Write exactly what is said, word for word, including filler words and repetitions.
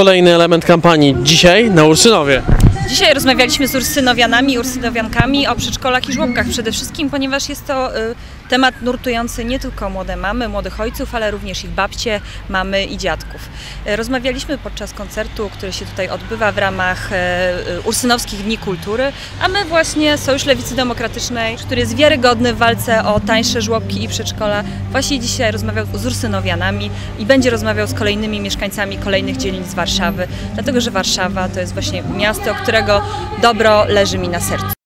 kolejny element kampanii. Dzisiaj na Ursynowie. Dzisiaj rozmawialiśmy z ursynowianami i ursynowiankami o przedszkolach i żłobkach przede wszystkim, ponieważ jest to y, temat nurtujący nie tylko młode mamy, młodych ojców, ale również ich babcie, mamy i dziadków. Y, rozmawialiśmy podczas koncertu, który się tutaj odbywa w ramach y, y, Ursynowskich Dni Kultury, a my właśnie Sojusz Lewicy Demokratycznej, który jest wiarygodny w walce o tańsze żłobki i przedszkola, właśnie dzisiaj rozmawiał z ursynowianami i będzie rozmawiał z kolejnymi mieszkańcami kolejnych dzielnic Warszawy, dlatego że Warszawa to jest właśnie miasto, którego dobro leży mi na sercu.